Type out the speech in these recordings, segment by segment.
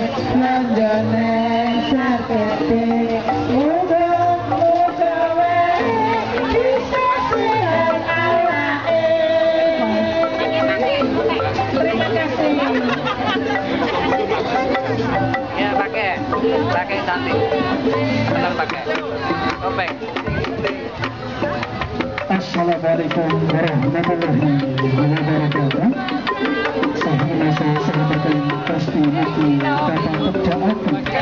lanjane sakete muga-muga wae bisa sehat awake. Terima kasih. Ya pakai cantik. Benar pakai. Topeng. Assalamualaikum warahmatullahi wabarakatuh. Sahabat pasti mati dapat terjawab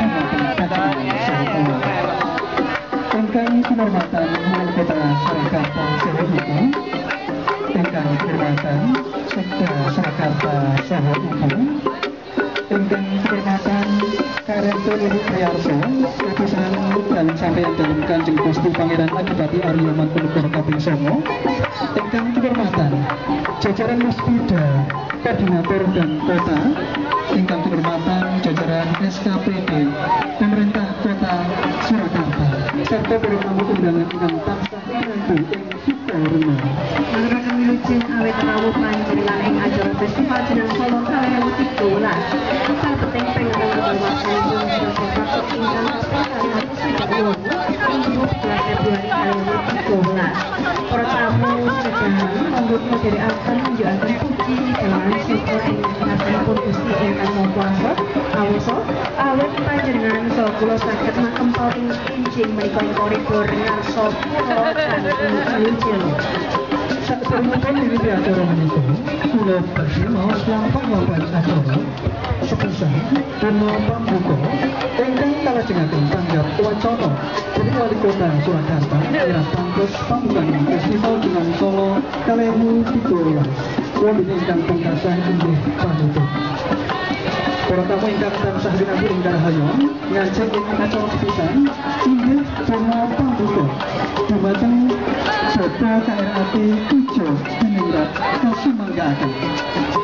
tentang kehormatan Kota Surakarta Sahabat Ibu, tentang kehormatan Sekda Surakarta Sahabat Ibu, tentang kehormatan Karento Ibu Priarso, utusan dalam sampeyan dalam Kanjeng Gusti Pangeran Adipati Arya Mangkunegara Kaping Songo, tentang kehormatan jajaran Musbida Koordinator dan Kota, tingkat kehormatan jajaran SKPD Pemerintah Kota Surakarta, serta bertamu undangan yang tansah menantu ing kita rumah. Mengenai wilujeng awet rawuh panjenengan ing acara Festival Jenang Solo 2013. Sapeting pengen kebawasanipun Surakarta ingkang kaping ing 12 Februari 2013. Para tamu sedahan monggo nderekaken nunjukaken puji dalam sika ing ngatenipun Gusti ingkang Maha Kuwasa awet panjenengan saha kula saged makempal ing enjing menika ing koridor ngarsa kula kanthi wilujeng. Saksipun wiwit acara menika, kula badhe maos lampah wawahan acara sepisan dina pambuka ingkang kalajengaken tanggap wacana dening Wali Kota Surakarta ira pangkus pambukaan Festival Jenang Solo 2013. Wonten ingkang pungkasan inggih panutup. Para tamu ingkang tansah winanti ing Rahayu ngajeng ing acara sepisan inggih dina pambuka dumateng Bapak KRAT 7 Diningrat Kasumanggaaken.